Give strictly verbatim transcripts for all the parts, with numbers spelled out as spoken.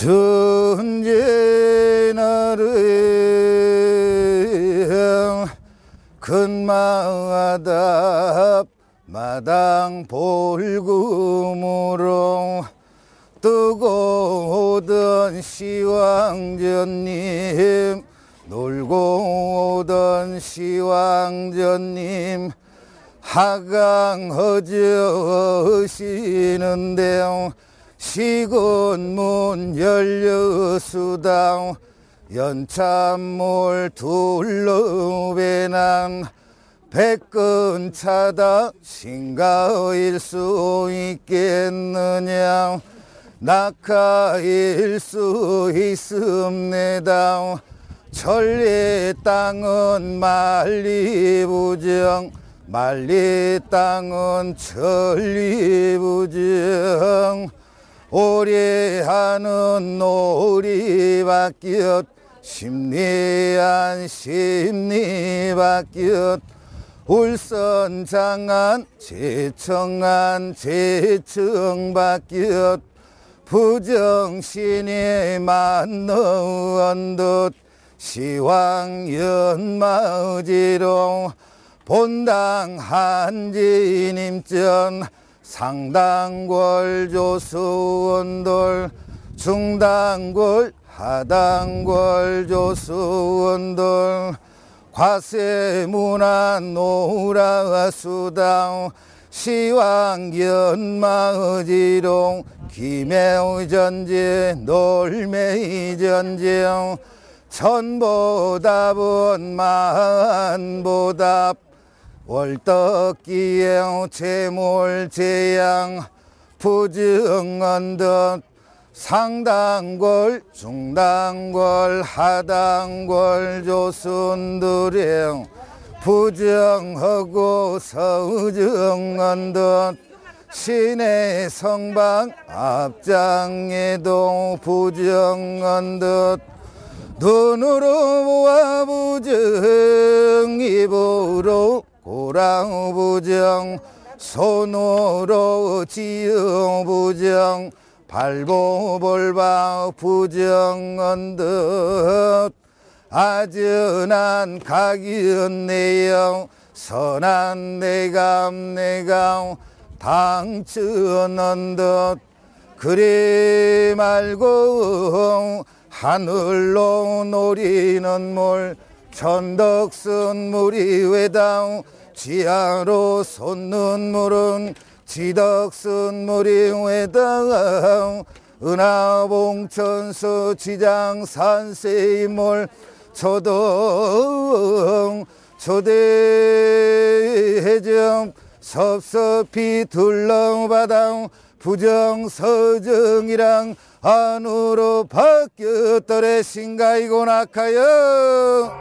천재 나를 근마다 마당 볼금으로 뜨고 오던 시왕전님 놀고 오던 시왕전님 하강 허저시는데 시건문 열려수당 연참몰 둘러배난 백근 차다 신가일 수 있겠느냐 낙하일 수 있습니다. 천리 땅은 만리부정 만리 땅은 천리부정 오래하는 놀이밖엇 심리한 심리밖엇 울선 장안 제청안 제청밖엇 부정신이 만넣은 듯 시황연마지롱 본당 한지님전 상당골 조수원돌 중당골 하당골 조수원돌 과세문안 노라수당 시황연마지롱 기매전제 놀매전제 천보답은 만보답 월떡기에 재몰재양 부정언덕 상당골 중당골 하당골 조순두령 부정하고 서정언덕 신의 성방 앞장에도 부정언덕 눈으로 보아 부정 입으로 고랑 부정 손으로 지어 부정 발보볼바 부정언덕 아전한 각연 내영 선한 내감 내감 당천언덕 그리 말고 하늘로 노리는 몰 천덕선 물이 외당 지하로 솟는 물은 지덕선 물이 외당 은하봉천서 지장 산세이몰 초동 초대해정 섭섭히 둘러바당 부정서정이랑 안으로 바뀌었더래 신가이고 낙하여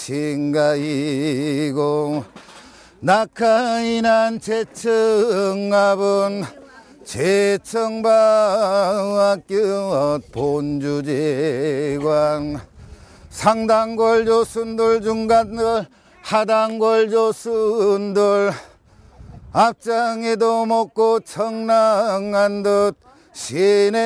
신가이고 낙하인한 제청압은 제청박교 본주제관 상단골 조순들 중간들 하단골 조순들 앞장에도 먹고 청랑한 듯 신의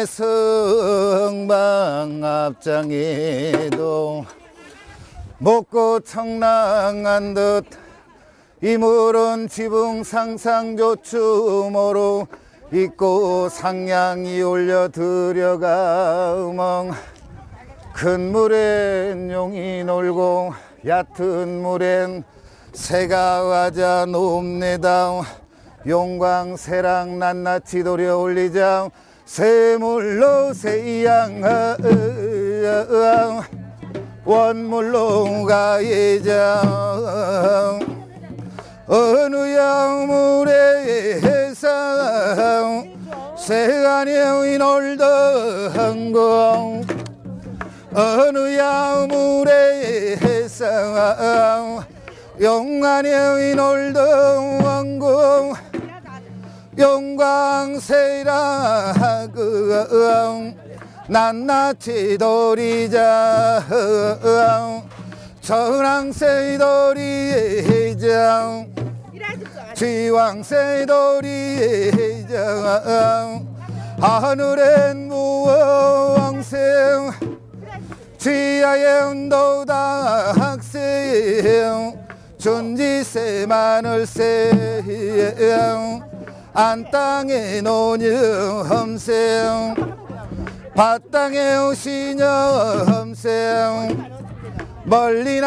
성방 앞장에도 먹고 청랑한 듯 이물은 지붕 상상조추모로 있고 상냥이 올려 들여가멍 큰 물엔 용이 놀고 얕은 물엔 새가 와자 높네다 용광새랑 낱낱이 도려 올리자 새물로 새양 원물로 가이자 어느 양물의 해상 새가녀이 놀던 공 어느 양물의 해상 용가녀이 놀던 왕궁 용광새랑 낱낱이 도리자 전왕새 도리자 지왕새 도리자 하늘엔 무왕생 지하엔 도닥생 준지새 마늘새 안땅에 노녀험생 밭땅에 시녀험생 멀리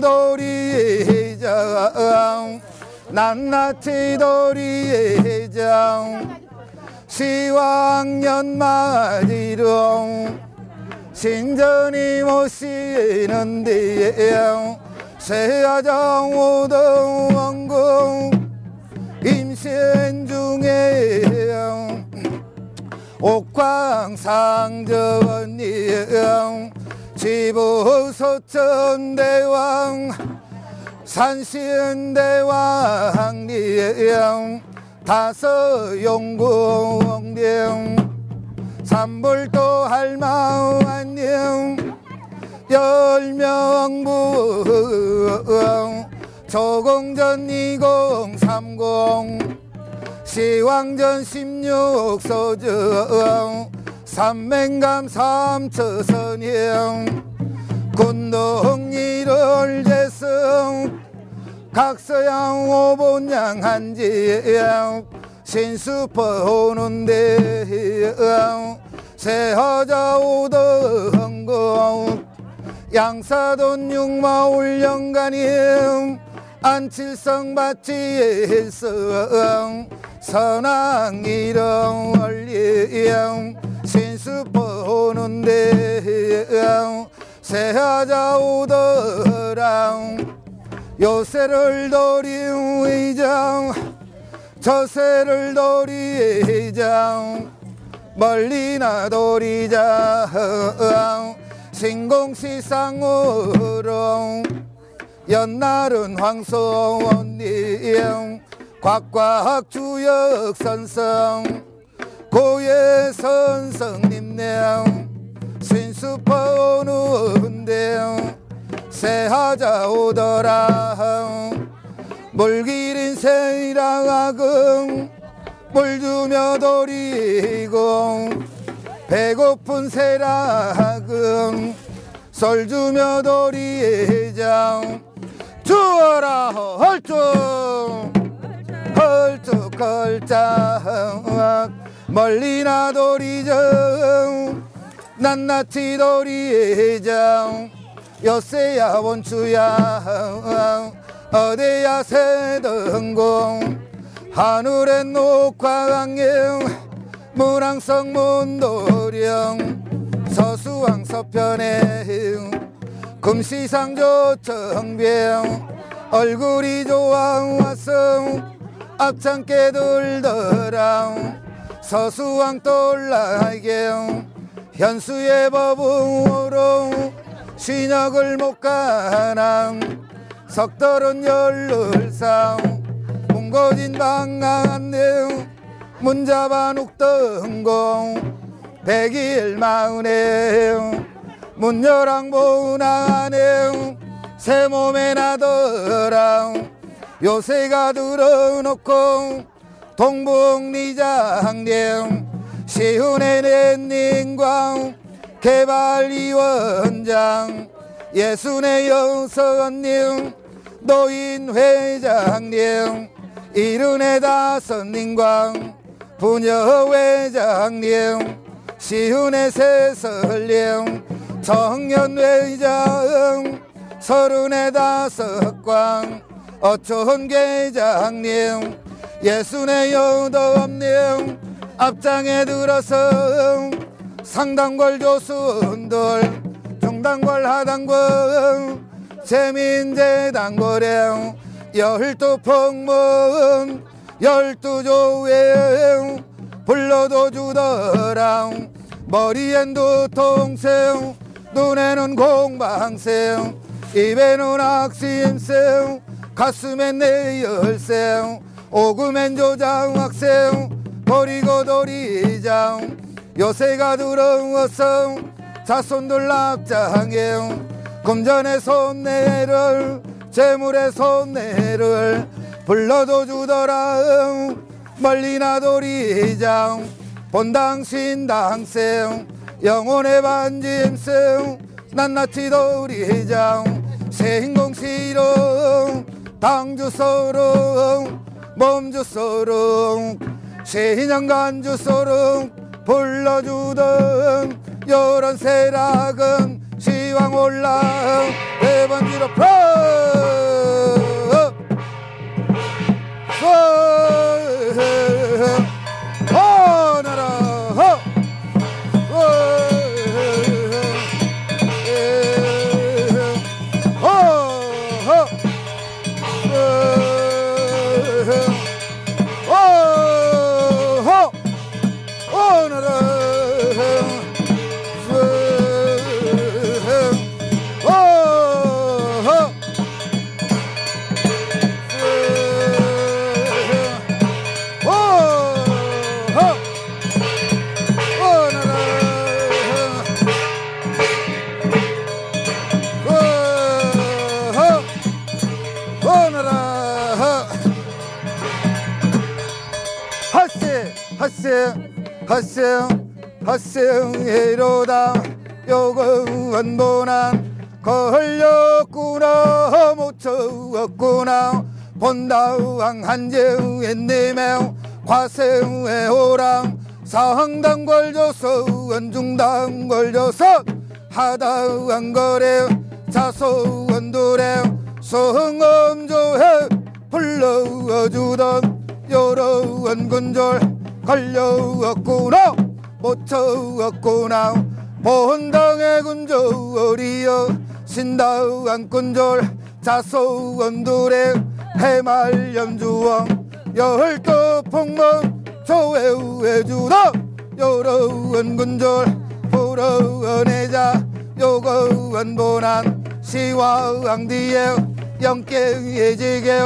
나우도리장 낱낱이 도리장 시왕년마디롱 신전이 모시는데 새하장 오동왕궁 임신 중에 옥황상전이 지부소천대왕 산신대왕리 다섯용궁령 삼불도 할마왕령 열명부 조공전 이공삼공 시왕전 십육소정 삼맹감 삼처선형 군동 일월재성 각서양 오본양 한지양 신수퍼 오는데 새하자 오덕흥공 양사돈 육마울령간임 안칠성 바치일성 선왕이령 원리영 신수퍼 오는데 새하자 오더랑 요새를 도린 의장 저새를 도리장 멀리나 도리장 신공시상으로 연날은 황소원님 곽곽 주역선성 고예선성님네 신수퍼 오는데 새하자 오더라 물기린 새이랑아금 물 주며 도리고 배고픈 새라금 썰 주며 도리장 주어라 헐쭉 헐쭉 헐짝 멀리나 도리장 낱낱이 도리장 여세야 원추야 어디야 새등공 하늘엔 녹화강경 문왕성 문도령 서수왕 서편에 금시상조청병 얼굴이 좋아 왔어 앞창께 들더랑 서수왕 떨라경 현수의 법으로 신역을 못 가랑 석돌은 열흘상 문고진 방안내 문잡아 욱등공 백일 마흔에 문열왕 보나네 새 몸에 나더라 요새가 들어놓고 동북리장령 시훈의 낸닝광 개발위원장 예순의 여섯님 노인회장님 이른의 다섯님광 부녀회장님 시훈의 세설령 청년회장 서른의 다섯광 어촌계장님 예순의 여덟님 앞장에 들어서 상당궐 조수원들 중당궐 하당궐 재민재당궐에 열두 폭문 열두 조회 불러도 주더라 머리엔 두통생 눈에는 공방생 입에는 악심생 가슴엔 내열생 오금엔 조장학생 도리고 도리장 요새가 들어와서 자손들 납장해 금전의 손내를 재물의 손내를 불러도 주더라 멀리나 도리장 본당신 당생 영혼의 반짐생 낱낱이 도리장 세인공시롱 당주소롱 몸주소롱 시인영간주소롱 불러주던 요런 세락은 시왕 올라 대번지로 풀어 오너라 헛생 헛생해로다 요건 보난 걸렸구나 못 쳤구나 본다왕 한재우엔님의 과생회오랑 상당 걸려서 원중당 걸려서 하다왕 거래 자소원도래 성엄조해 불러주던 요런 군졸 걸려왔구나 못 쳤구나 본당의 군졸이여 신다왕 군졸 자소원들의 해말염주왕 열두 폭문 조회해주다 요런 군졸 불어내자 요건 보난 시왕 뒤에 영깨지게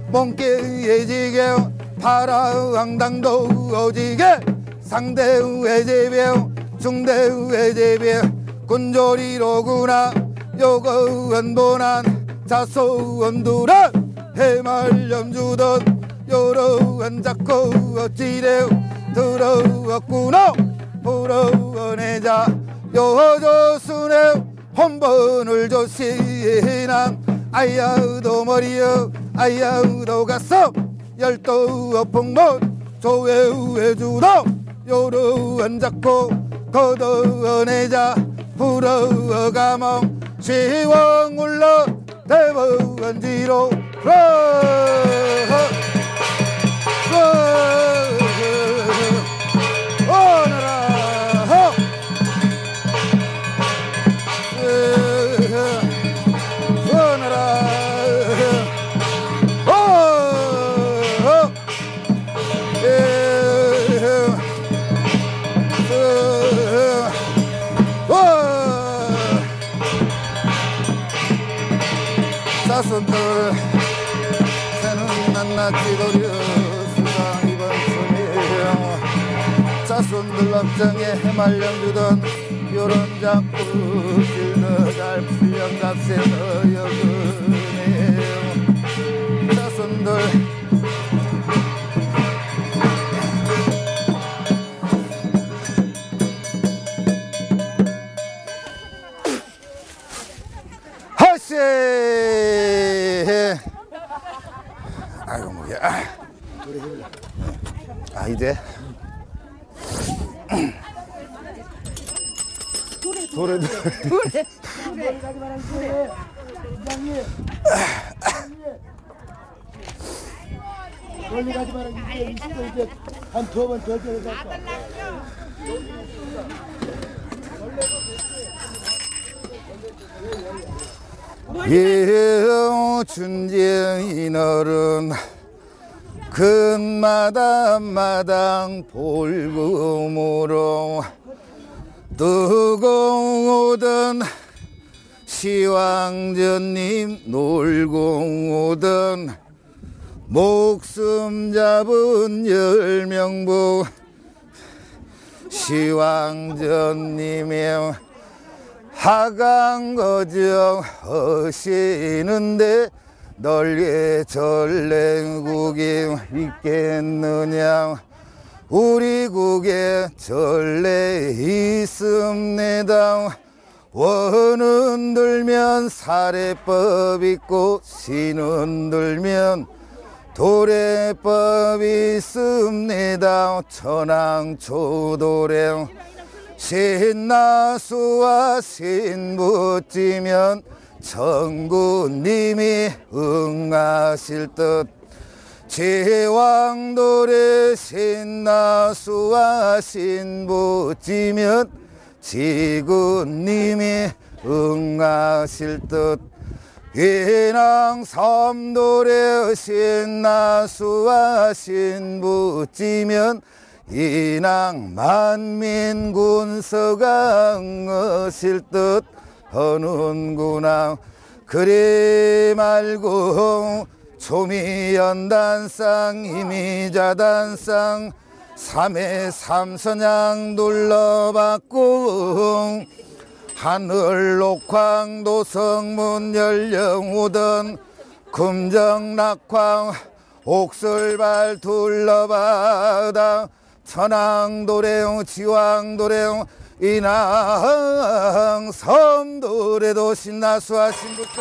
몽깨지게 파랑당도 오지게 상대외제배 중대외제배 군졸이로구나 요건 보난 자소원들은 해말염주던 요런 잡고 어찌래 들어왔구나 불어내자 요조순에 혼번을 조시난 아야도 머리여 아야도 갔어 열두 폭문 조회해주다 요런 잡고 걷어내자 불어가멍 시왕 올라 대번지로 오너라 자손들 자손들 걱정에 해말령주던 요런 자꾸 길너갈 풀령값에 너여그네요 자손들 하세 아이고 뭐야 아 이제 노래 노래 멀리 가지 마라. 이제 이제 한 두 번 더 들어서. 예, 준쟁이 너른 근마당 마당 볼금으로 뜨거운 시왕전님 놀고 오던 목숨 잡은 열명부 시왕전님의 하강거정 하시는데 널리 전래국이 있겠느냐 우리 국에 전래 있습니다 원은 들면 사례법 있고 신은 들면 도래법 있습니다 천황초도령 신나수와 신부찌면 천구님이 응하실 듯 제왕도래 신나수와 신부찌면 지구님이 응하실 듯 인왕 삼도래 신나수와 신부찌면 인왕 만민군서가 응하실 듯 하는구나 그리 말고 초미연단상 이미자단상 삼회 삼선양 둘러봤고 하늘 녹황 도성문 열령우던 금정낙황 옥설발 둘러바다 천왕도래용 지왕도래용 인왕 섬도래도 신나수와 신부터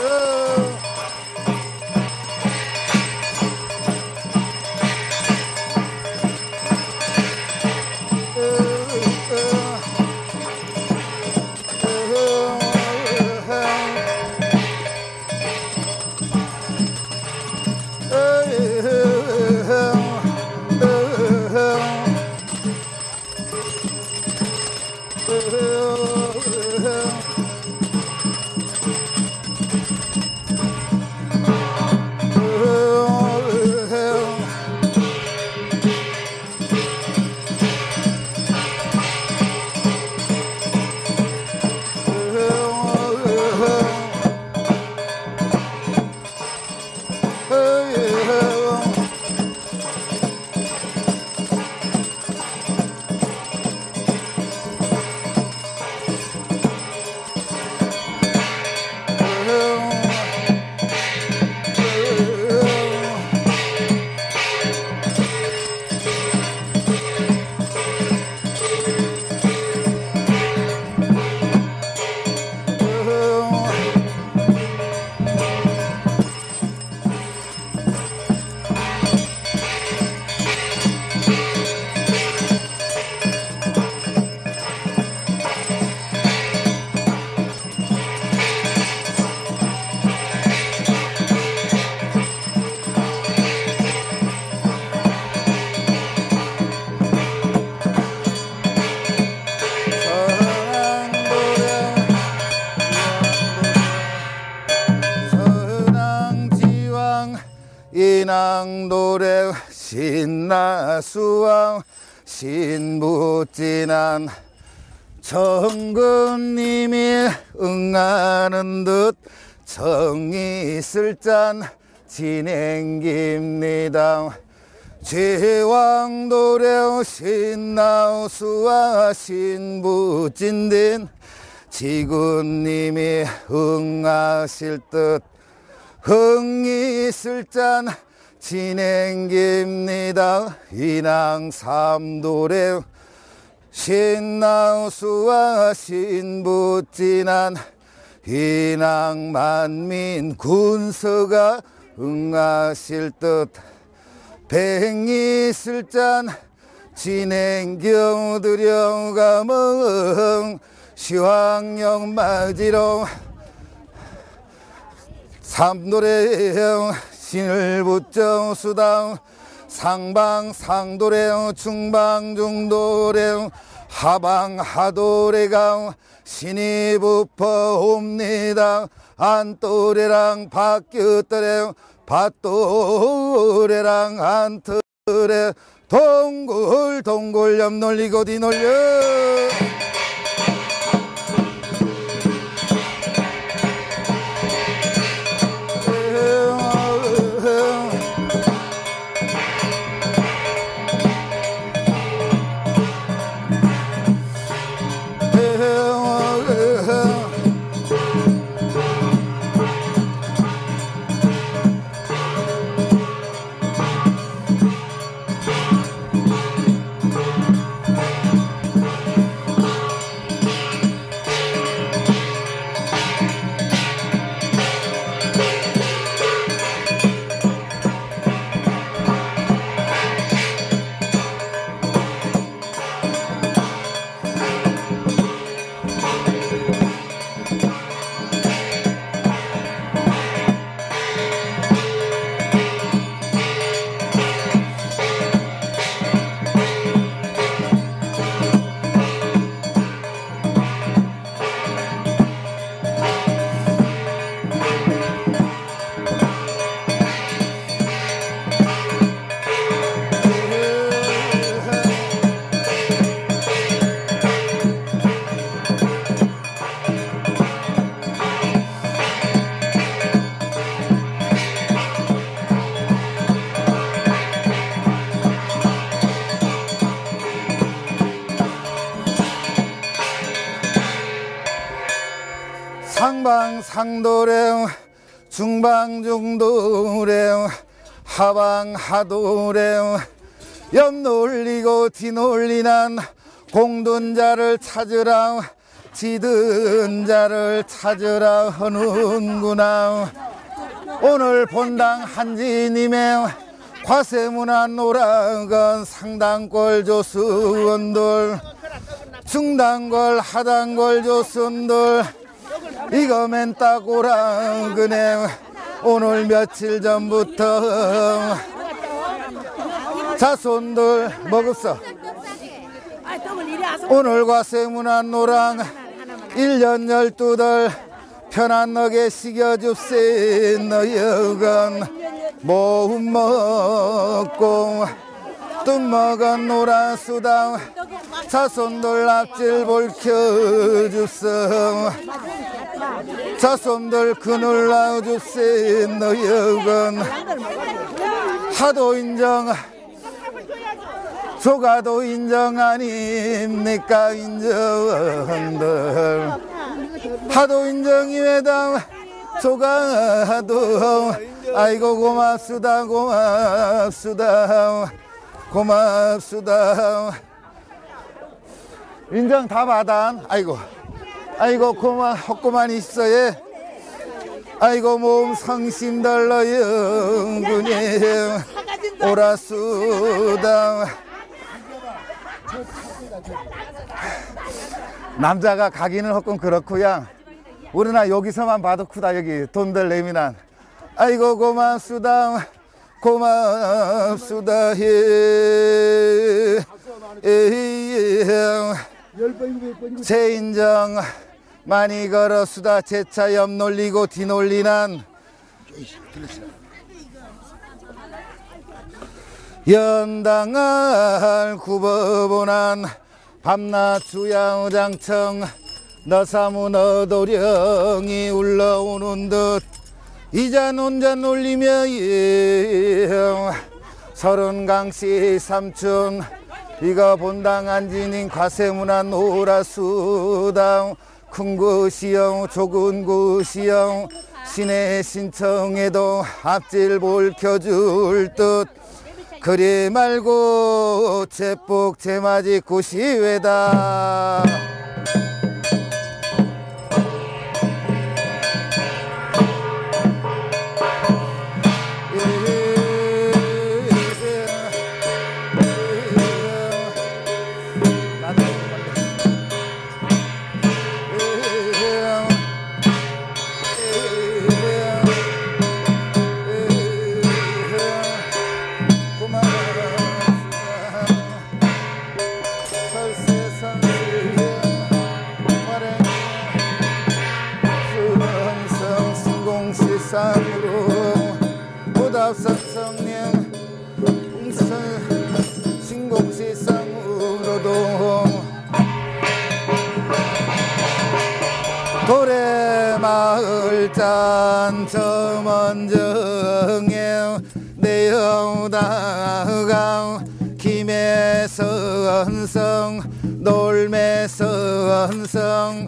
인왕도래 신나수왕 신부진한 정근님이 응하는 듯 정이 있을 짠 진행깁니다 제왕도령 신나우수와 신부진딘 지구님이 응하실 듯 흥이슬잔 진행깁니다. 인왕 삼도령 신나우수와 신부진한 인왕 만민 군서가 응하실 듯 백리슬잔 진행경드령가멍 시황령 맞이로 삼도령 신을부정수당 상방상도령 중방중도령 하방하도래강 신이부퍼옵니다. 안또래랑 바뀌었더래요. 밭도래랑 안터래 동굴 동굴 옆놀리고 뒤놀려 상방상도령 중방중도령 하방하도령 옆놀리고 뒤놀리난 공든자를 찾으라 지든 자를 찾으라 하는구나. 오늘 본당 한지님의 과세문안 노랑건 상당골 조수원들 중당골 하당골 조수원들 이거 맨따고랑 그네 오늘 며칠 전부터 자손들 먹었어. 오늘 과세문안 노랑 일 년 열두 달 편안하게 식여줍세 너여건 모음 먹고 뜻 먹은 노란수당 자손들 앞질 볼켜줍서 자손들 그늘 놔줍세 너여건 하도 인정 조가도 인정 아닙니까 인정들 하도 인정이외당 조가도 아이고 고맙수다 고맙수다 고맙수다 인정 다 받아. 아이고 아이고 고마 헛고만 있어예. 아이고 몸 성심달러 영군이 오라수다. 남자가 가기는 헛건 그렇구야. 우리나 여기서만 봐도 크다. 여기 돈들 내미난 아이고 고맙수다 고맙수다 해 제 인정 많이 걸어수다 제차 옆 놀리고 뒤놀리난 연당할 구법원한 밤낮 주야장청 너사무 너도령이 울러오는 듯 이잔 혼자 놀리며 서른강씨 삼촌 이거 본당 안지닌 과세문안 노라수당 큰 곳이요 좁은 곳이요 신의 신청에도 앞질 볼켜줄 듯 그리 말고 제복 제맞이 구시외다 상으로 보답산성령 신공시상으로도 도래마을잔 점원정에 내여다가 김해선성 놀매선성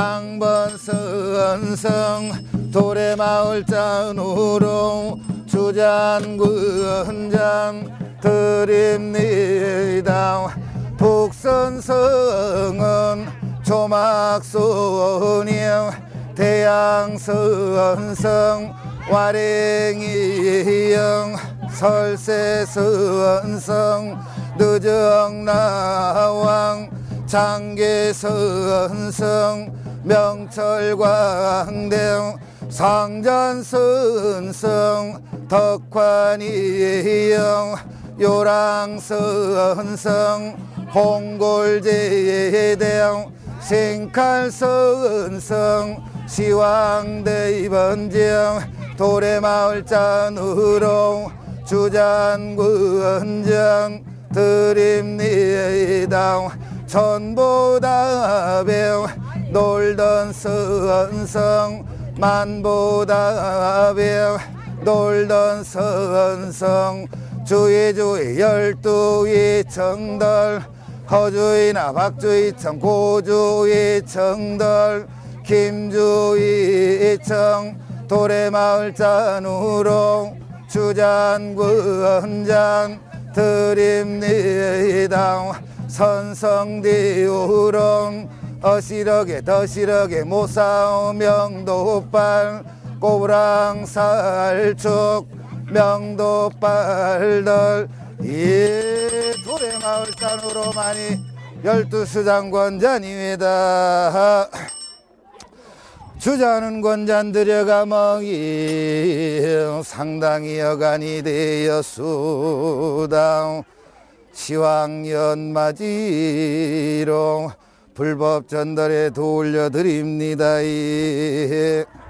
당번선성 도래마을잔으로 주잔군장 드립니다. 북선성은 조막소녀 대양선성 와랭이영 설세선성 늦정나왕 장계선성 명철광대 상전선성 덕환이영 요랑선성 홍골제대영 생칼선성 시왕대번정 도래마을잔으로 주잔군정 드립니다. 천보다병 놀던 선성 만보다병 놀던 선성 주의 주의 열두의 청들 허주의나 박주의 청 고주의 청들 김주의 청 도래마을잔으로 주잔군장 드립니다. 선성디우롱 어시러게 더시러게 모사오 명도빨 꼬부랑살축 명도빨들 이 도래마을잔으로 많이 열두 수장권잔이외다. 주자는 권잔 들여가멍이 상당히 여간이 되었수다. 시황연맞이로 불법 전달에 돌려드립니다.